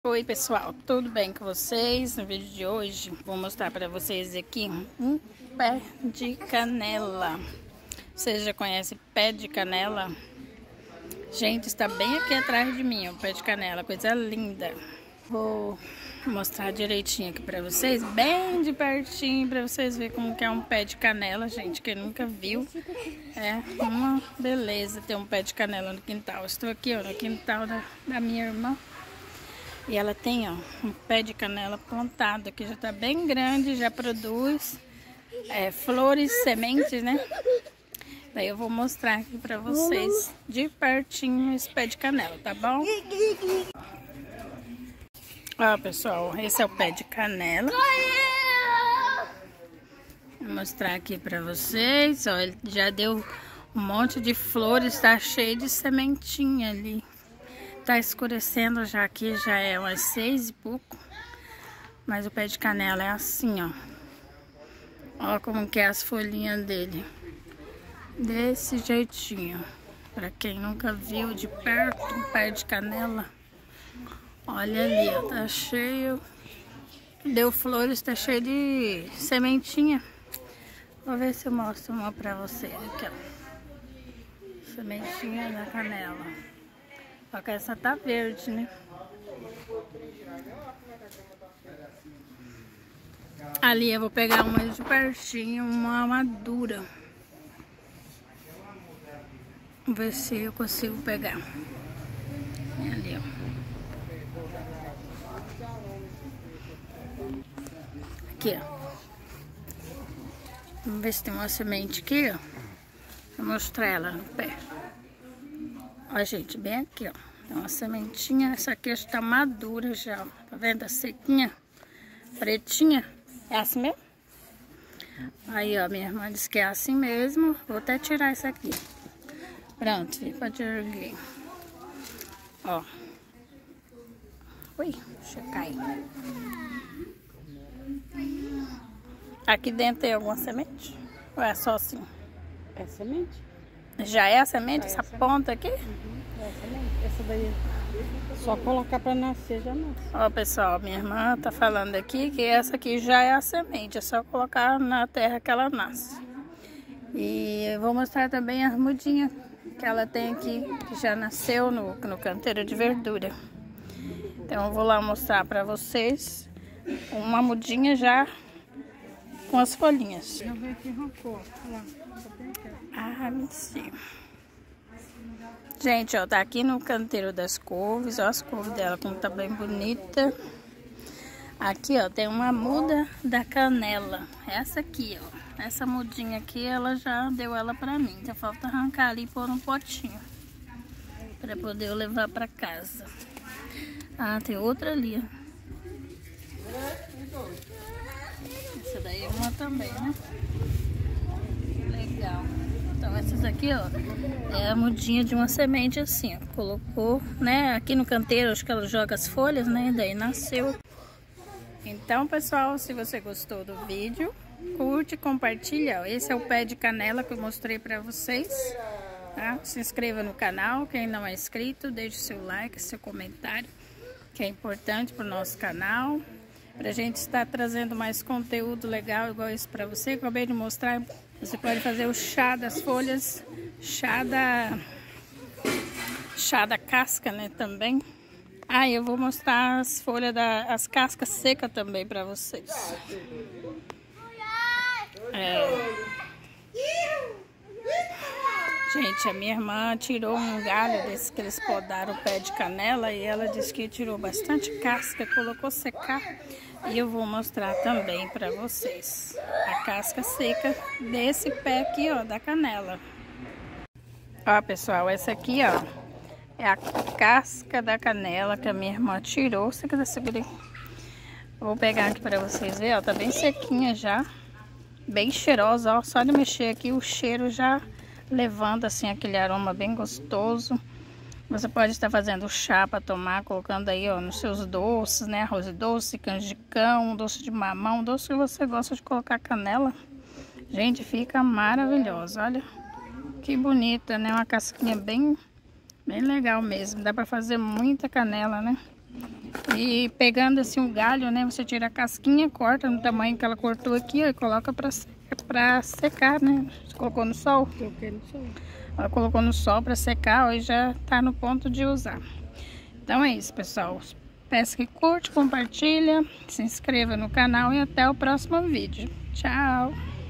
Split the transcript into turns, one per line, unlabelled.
Oi pessoal, tudo bem com vocês? No vídeo de hoje vou mostrar para vocês aqui um pé de canela. Vocês já conhecem pé de canela? Gente, está bem aqui atrás de mim o pé de canela, coisa linda. Vou mostrar direitinho aqui para vocês, bem de pertinho, para vocês verem como que é um pé de canela, gente. Quem nunca viu, é uma beleza ter um pé de canela no quintal. Estou aqui ó, no quintal da minha irmã. E ela tem ó, um pé de canela plantado que já tá bem grande, já produz flores, sementes, né? Daí eu vou mostrar aqui pra vocês de pertinho esse pé de canela, tá bom? Ó pessoal, esse é o pé de canela. Vou mostrar aqui pra vocês, ó, ele já deu um monte de flores, tá cheio de sementinha ali. Tá escurecendo já aqui, já é umas 6 e pouco. Mas o pé de canela é assim, ó. Ó como que é as folhinhas dele. Desse jeitinho. Pra quem nunca viu de perto um pé de canela. Olha ali, ó, tá cheio. Deu flores, tá cheio de sementinha. Vou ver se eu mostro uma pra vocês aqui, ó. Sementinha da canela. Só que essa tá verde, né? Ali eu vou pegar uma de pertinho, uma madura. Vamos ver se eu consigo pegar. Ali, ó. Aqui, ó. Vamos ver se tem uma semente aqui, ó. Vou mostrar ela no pé. Ó, gente, bem aqui, ó. Tem uma sementinha. Essa aqui está madura já, ó. Tá vendo? A sequinha, pretinha. É assim mesmo? Aí, ó, minha irmã disse que é assim mesmo. Vou até tirar essa aqui. Pronto, pode erguer. Ó. Ui, deixa eu cair. Aqui dentro tem alguma semente? Ou é só assim?
É semente?
Já é a semente? Essa ponta aqui?
Uhum, é a semente. Essa daí, só colocar pra nascer, já nasce.
Ó, pessoal, minha irmã tá falando aqui que essa aqui já é a semente. É só colocar na terra que ela nasce. E eu vou mostrar também as mudinhas que ela tem aqui, que já nasceu no canteiro de verdura. Então eu vou lá mostrar pra vocês uma mudinha já com as folhinhas.
Eu vejo que arrancou. Olha lá.
Ah, mentira. Gente, ó, tá aqui no canteiro das couves. Ó, as couves dela como tá bem bonita. Aqui, ó, tem uma muda da canela. Essa aqui, ó. Essa mudinha aqui, ela já deu ela pra mim. Então falta arrancar ali e pôr um potinho. Pra poder eu levar pra casa. Ah, tem outra ali, ó. Essa daí é uma também, né? Legal. Então essas aqui, ó, é a mudinha de uma semente assim, ó. Colocou, né? Aqui no canteiro, acho que ela joga as folhas, né? Daí nasceu. Então, pessoal, se você gostou do vídeo, curte e compartilha. Ó. Esse é o pé de canela que eu mostrei pra vocês. Tá? Se inscreva no canal. Quem não é inscrito, deixe seu like, seu comentário, que é importante pro nosso canal. Pra gente estar trazendo mais conteúdo legal igual esse pra você. Acabei de mostrar. Você pode fazer o chá das folhas, chá da casca, né, também. Ah, eu vou mostrar as folhas as cascas secas também pra vocês. Gente, a minha irmã tirou um galho desse que eles podaram o pé de canela e ela disse que tirou bastante casca, colocou secar. E eu vou mostrar também pra vocês a casca seca desse pé aqui, ó, da canela. Ó, pessoal, essa aqui, ó, é a casca da canela que a minha irmã tirou. Se quiser segurar, vou pegar aqui pra vocês verem, ó, tá bem sequinha já, bem cheirosa, ó, só de mexer aqui o cheiro já levando assim aquele aroma bem gostoso. Você pode estar fazendo chá para tomar, colocando aí, ó, nos seus doces, né? Arroz doce, canjicão, doce de mamão, doce que você gosta de colocar canela. Gente, fica maravilhosa, olha. Que bonita, né? Uma casquinha bem legal mesmo. Dá para fazer muita canela, né? E pegando assim um galho, né? Você tira a casquinha, corta no tamanho que ela cortou aqui, ó, e coloca pra secar, né? Você colocou no sol?
Coloquei no sol.
Ela colocou no sol pra secar, ó, e já tá no ponto de usar. Então é isso, pessoal. Peço que curte, compartilha, se inscreva no canal e até o próximo vídeo. Tchau!